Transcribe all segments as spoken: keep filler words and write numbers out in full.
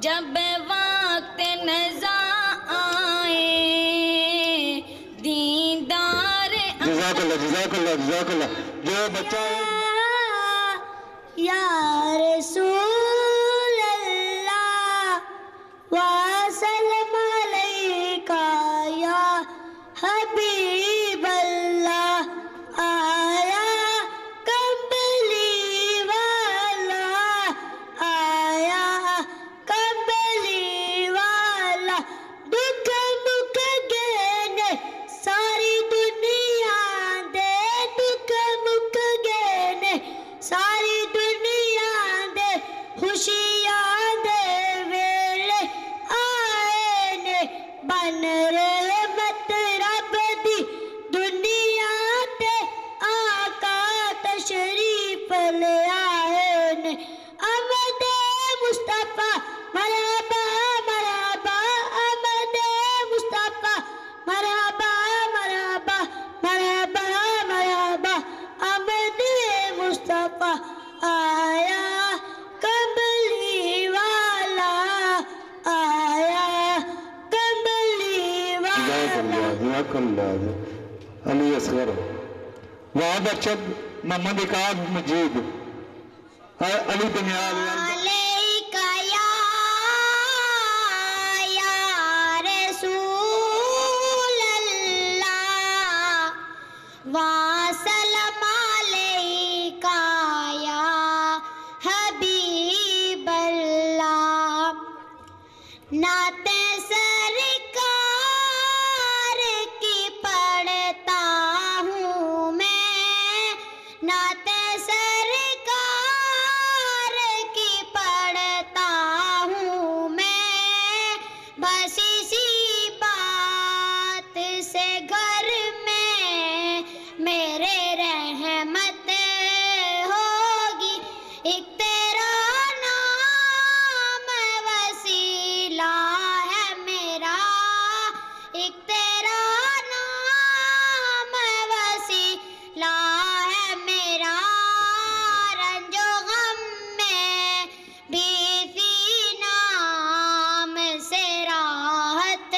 جب وقت نزا آئے دیندار جزاک اللہ جزاک اللہ جزاک اللہ جو بچہ یا رسول اللہ وسلم علیکہ یا حبیب اللہ آیا کمبلی والا آیا کمبلی والا دکھ مک گئے ساری دنیا دے دکھ مک گئے ساری دنیا دے خوشیاں دے ویلے آئے نے بن رحمت رب دی دنیا تے آقا تشریف لے آئے نے احمد مصطفیٰ مرحبا مرحبا احمد مصطفیٰ مرحبا مرحبا مرحبا مرحبا احمد مصطفیٰ آیا کمبلی والا آیا کمبلی والا جزاک اللہ علی اصغر وہاں بچت محمد اقاد مجید علی بنیاد علیکہ یا یا رسول اللہ وسلم علیکہ یا حبیب اللہ نعت سرکار کی پڑھتا ہوں میں نعت سرکار کی پڑھتا ہوں میں بس اسی بات سے گھر میں میرے رحمت ہوگی ایک تیرا نام وسیلہ ہے میرا ایک تیرا نام وسیلہ ہے میرا رنج و غم میں بھی اسی نام سے راحت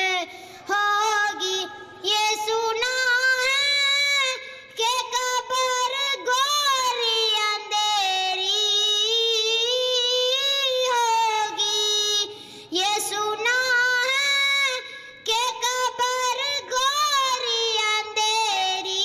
ہوگی یہ سنا ہے کہ قبر گوری اندھیری ہوگی یہ سنا ہے کہ قبر گوری اندھیری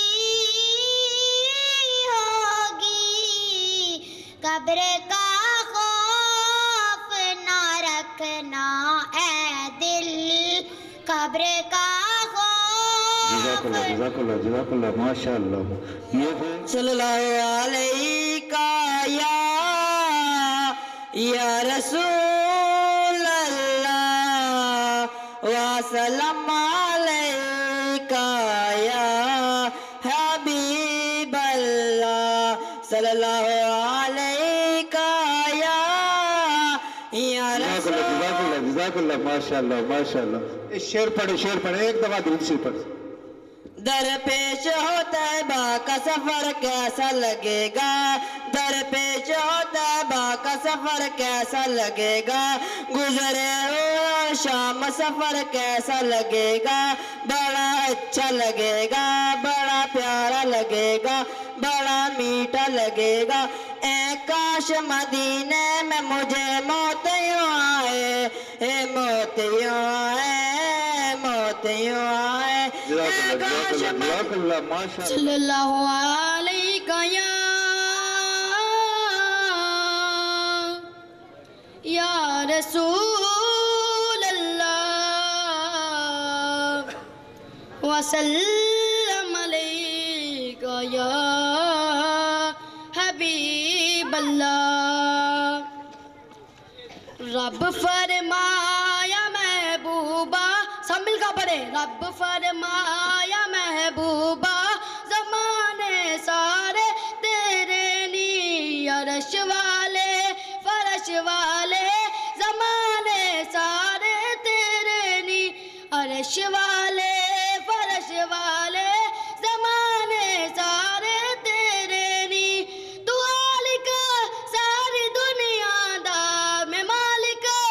ہوگی قبر کا خوف نہ رکھنا اے دل قبر کا جزاک خوف اللہ جزاک اللہ جزاک اللہ ماشاء اللہ یہ ہے صلی اللہ علیکہ یا یا رسول اللہ وسلم علیکہ یا حبیب اللہ صلی اللہ علیکہ یا یا جزاک رسول اللہ جزاک اللہ جزاک اللہ ماشاء اللہ ماشاء اللہ اس شعر پڑھے شعر پڑھے ایک دفعہ درود شریف پڑھ در پیش ہو طیبہ کا سفر کیسا لگے گا در پیش ہو طیبہ کا سفر کیسا لگے گا گزرے ہو شام سفر کیسا لگے گا بڑا اچھا لگے گا بڑا پیارا لگے گا بڑا میٹھا لگے گا اے کاش مدینے میں مجھے موت یوں آئے اے موت یوں آئے موت یوں آئے جزاک اللہ جزاک اللہ جزاک اللہ ماشاء اللہ صلی اللہ علیکہ یا یا رسول اللہ وسلم علیکہ یا حبیب اللہ رب فرمایا محبوبہ سب مل کر پڑھے رب فرمایا محبوبہ زمانے سارے تیرے نی عرش والے فرش والے زمانے سارے تیرے نی عرش والے فرش والے زمانے سارے تیرے نی تو خالق ساری دنیا دا میں مالک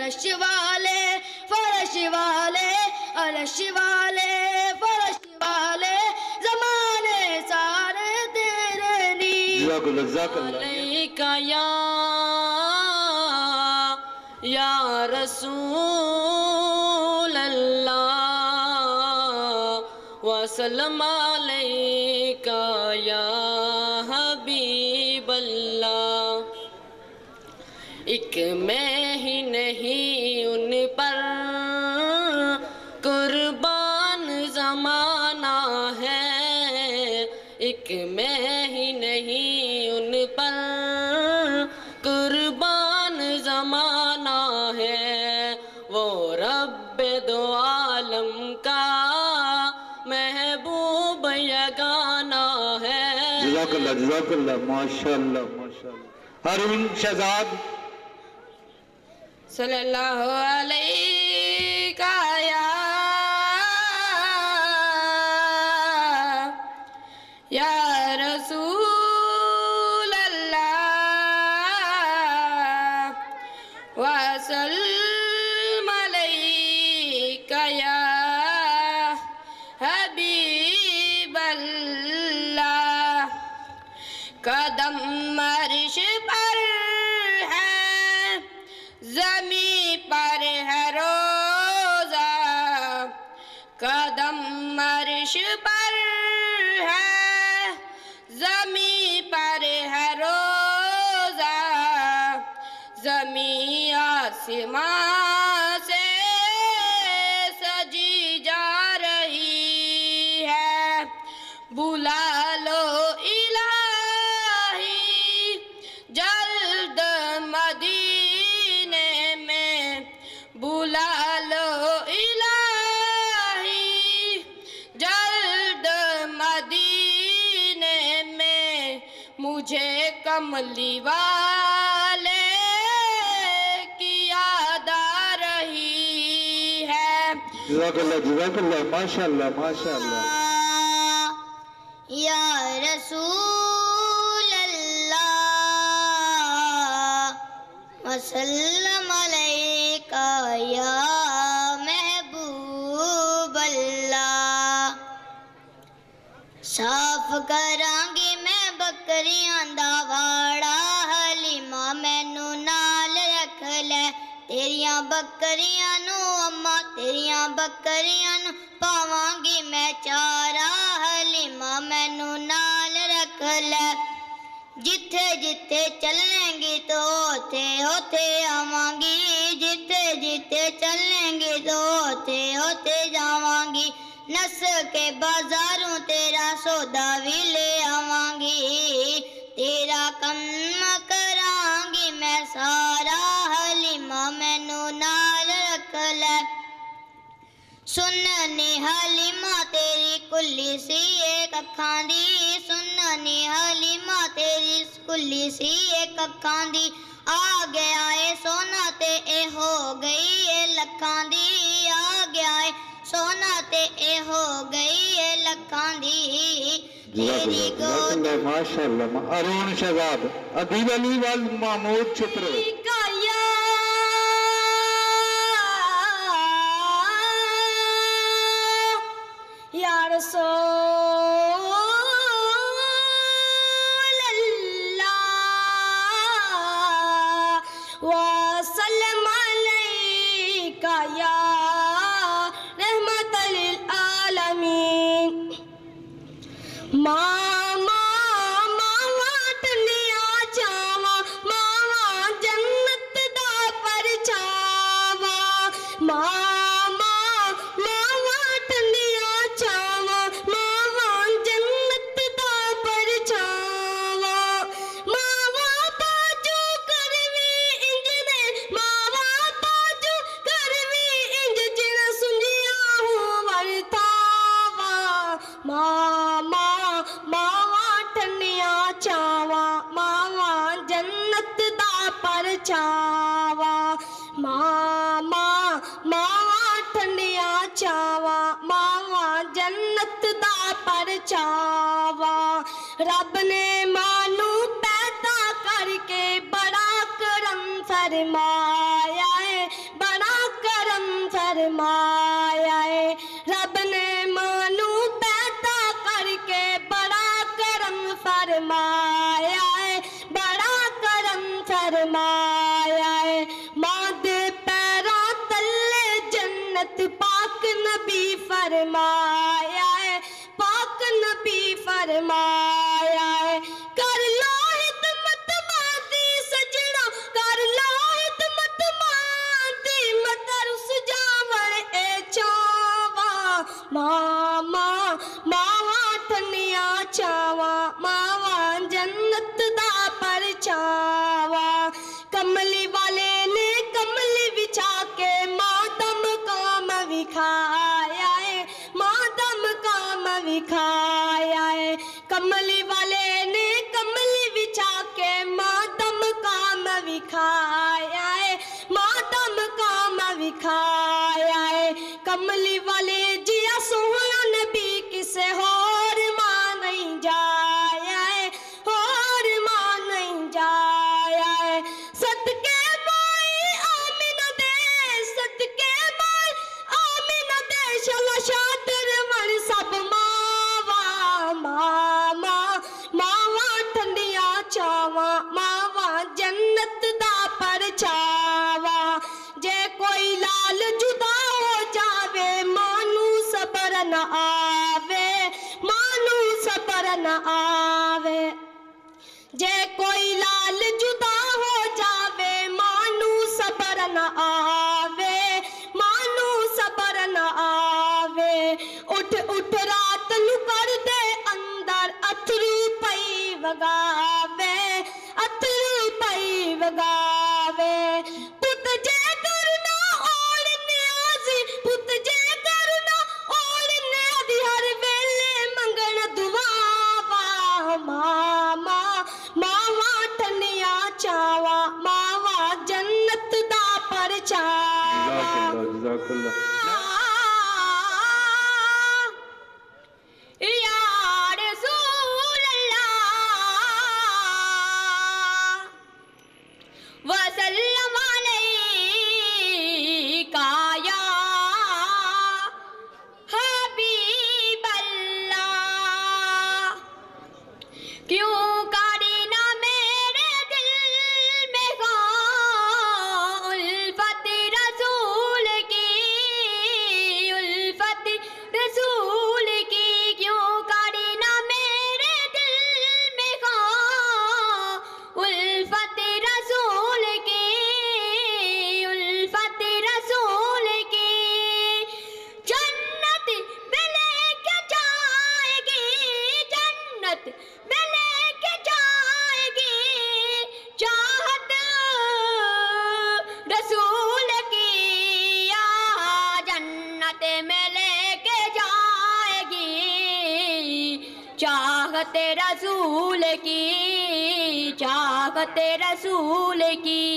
فرش والے فرش والے عرش والے فرش والے زمانے سارے تیرے نیز جزاک اللہ جزاک اللہ علیکہ یا یا رسول اللہ وسلم علیکہ یا حبیب اللہ ایک میں ہی نہیں ان پر قربان زمانہ ہے ایک میں ہی نہیں ان پر قربان زمانہ ہے وہ رب دو عالم کا محبوب یگانہ ہے جزاک اللہ جزاک اللہ ماشاءاللہ ماشاءاللہ ہارون شہزاد صلی اللہ علیہ یا یا رسول اللہ وسلم علیکہ یا حبیب اللہ قدم عرش پر ہے زمین پر ہے روزہ قدم عرش پر ہے زمین پر ہے روزہ زمین آسمان سے سجی جا رہی ہے بلا لو الہی جلد مدینے میں بلا لو الہی جلد مدینے میں مجھے کملی والے کی یاد آ رہی ہے جزاک اللہ جزاک اللہ ماشاءاللہ ماشاءاللہ یا رسول اللہ وسلم علیکہ یا محبوب اللہ صاف کرانگی میں بکریاں دا واڑا حلیمہ مینوں نال رکھ لے تیریاں بکریاں نو اماں تیریاں بکریاں نو پاوانگی میں چارا حلیمہ مینوں نال رکھ لے جتھے جتھے چلیں گی تو اوتھے اوتھے آوانگی جتھے جتھے چلیں گی تو اوتھے اوتھے جاوانگی نس کے بازاروں تیرا سودا بھی لے آوانگی تیرا کم کرانگی میں سارا حلیمہ مینوں نال رکھ لے سننی حلیمہ تیری کلی سی ایک اکھاں دی سننی حلیمہ تیری کلی سی ایک اکھاں دی آ گیا اے سونا تے اے ہو گئی اے لکھاں دی آ گیا اے سونا تے اے ہو گئی اے لکھاں دی جزاک تیری اللہ جزاک گود اللہ ماشاءاللہ ہارون شہزاد ادیب علی وال محمود چھپرو کا یا یا رسول اللہ وسلم علیکہ یا رحمت للعالمین ماما ماما ٹنیا چاوا ماما جنت دا پرچاوا ماما ماما ٹنیا چاوا ماما جنت دا پرچاوا ماما باجو کروی انج نے ماما باجو کروی انج جن سنجیا ہوں ورتاوا ماما ماما ٹنیا چاوا ماما جنت دا پرچاوا ماما ماما ٹنیا چاوا ماما جنت دا پرچاوا رب نے مانو پیدا کر کے بڑا کرم فرمایا ہے فرمایا ہے بڑا کرم فرمایا ہے ماں دے پیرا تلے جنت پاک نبی فرمایا ہے پاک نبی فرمایا ہے کر لو خدمت ماں دی سجنا کر لو خدمت ماں دی مت رس جاون اے چاواں ماں ماں ماواں ٹھنیاں چاواں ماواں جنت دا پرچاواں کملی والے نے کملی بچھا کے ماں دا مقام وکھایا ہے ماں دا مقام وکھایا ہے کملی والے نے کملی بچھا کے ماں دا مقام وکھایا ہے ماں دا مقام وکھایا ہے کملی والے جیا سوہنا نبی کسے ہور ماں نہیں جایا ہے ہور ماں نہیں جایا ہے صدقے مائی آمینہ دے صدقے مائی آمینہ دے شلا شادر من سب ماواں ماں ماں ماواں ٹھنڈیاں چاواں ماواں جنت دا پرچاواں جے کوئی لال جدا ہو جاوے مانو صبر نہ آوے مانو صبر نہ آوے جے کوئی لال جدا ہو جاوے مانو صبر نہ آوے مانو صبر نہ آوے اٹھ اٹھ رات نو کر دے اندر اتھرو پئی وگاوے اتھرو پئی وگاوے پت جے کرنا اور نیازی پت جے کرنا اور نیازی ہر ویلے منگن دعاواں ماں ماں ماواں ٹھنیاں چاواں ماواں جنت دا پرچاواں جزاک اللہ یا رسول اللہ وسلم علیکہ یا حبیب اللہ کیوں کاری نہ میرے دل میں غم الفت رسول کی الفت رسول کی کیوں کاری نہ میرے دل میں غم الفت رسول کی الفت رسول کی جنت میں لے کے جائے گی جنت میں لے کے جائے گی چاہت رسول کی یا جنت میں لے کے جائے گی چاہت رسول کی چاہت رسول کی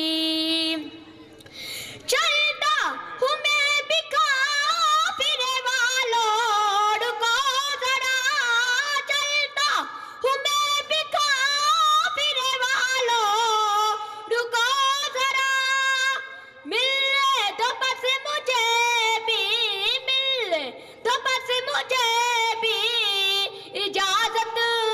چلتا ہوں میں بھی کافر والوں رکو ذرا چلتا ہوں میں بھی کافر والوں رکو ذرا ملے تو بس مجھے بھی ملے تو بس مجھے بھی اجازت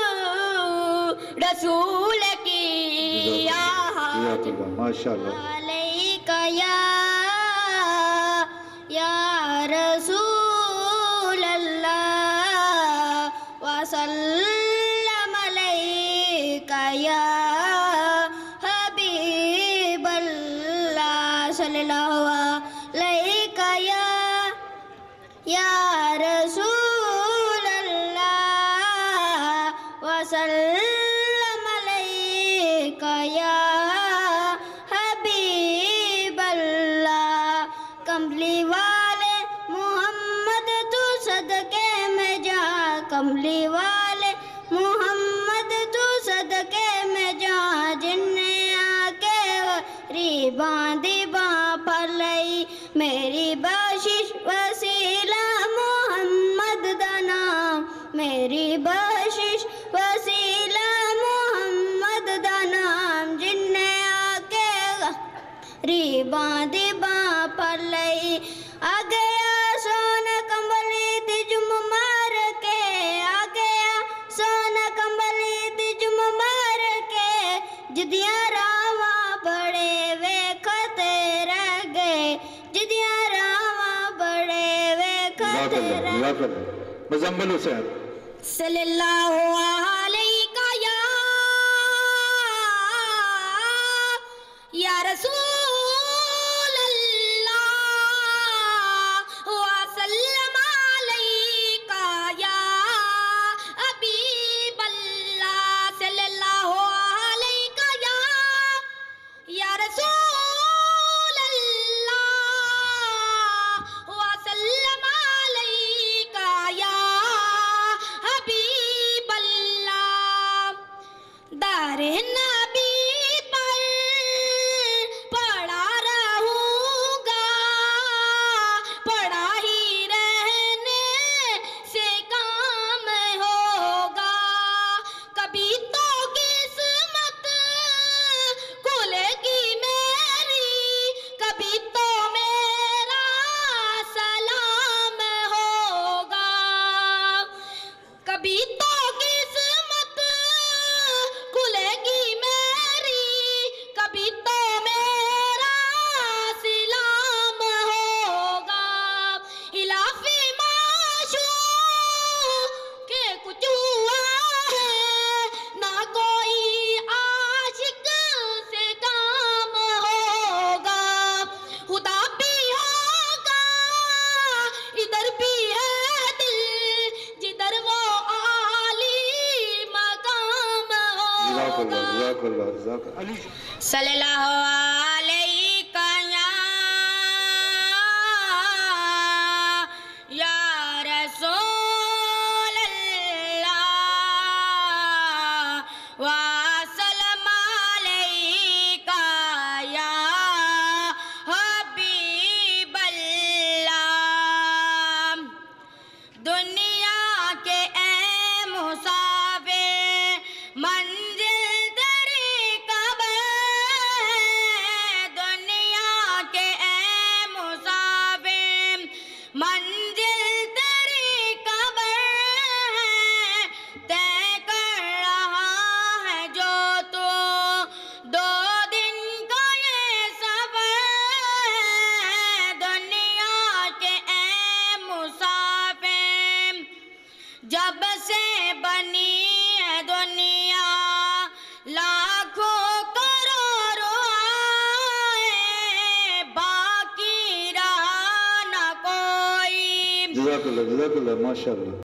رسول کی یا جزاک اللہ ماشاء اللہ علیکہ یا یا رسول اللہ وسلم علیکہ یا حبیب اللہ صلی اللہ علیکہ یا یا رسول اللہ وسلم علیکہ یا حبیب اللہ کملی والے محمد تو صدقے میں جا کملی والے محمد تو صدقے میں جا جن نے آ کے ریباں دی باں پر لئی میری بخشش وسیلہ محمد دا نام میری بخشش وسیلہ جدیاں راواں بڑے ویکھتے رہ گئے جدیاں راواں بڑے ویکھتے رہ گئے مزمل حسین صلی اللہ علیہ یا یا رسول اللہ وسلم علیہ یا حبیب اللہ صلی اللہ علیہ یا یا رسول اللہ وسلم علیہ یا حبیب اللہ دار نبی پر پڑا رہوں گا پڑا ہی رہنے سے کام ہوگا کبھی تو قسمت کھلے گی میری کبھی تو میرا سلام ہوگا کبھی تو قسمت کھلے گی میری کبھی تو میرا سلام ہوگا خلاف معشوق کہ کچھ ہوا ہے نہ کوئی عاشق سے کام ہوگا خدا بھی ہوگا ادھر بھی ہے دل جدھر وہ عالی مقام جزاک اللہ ہوگا جزاک اللہ جزاک اللہ علی صلی اللہ علیہ یا یا رسول اللہ وسلم علیہ یا حبیب اللہ دنیا کے اے مسافر منزل تیری قبر ہے دنیا کے اے مسافر منزل تیری قبر ہے طے کر رہا ہے جو تو دو دن کا یہ سفر ہے دنیا کے اے مسافر جب سے بنی ہے دنیا لاکھوں کروڑوں آئے باقی رہا نہ کوئی جزاک اللہ جزاک اللہ ماشاء اللہ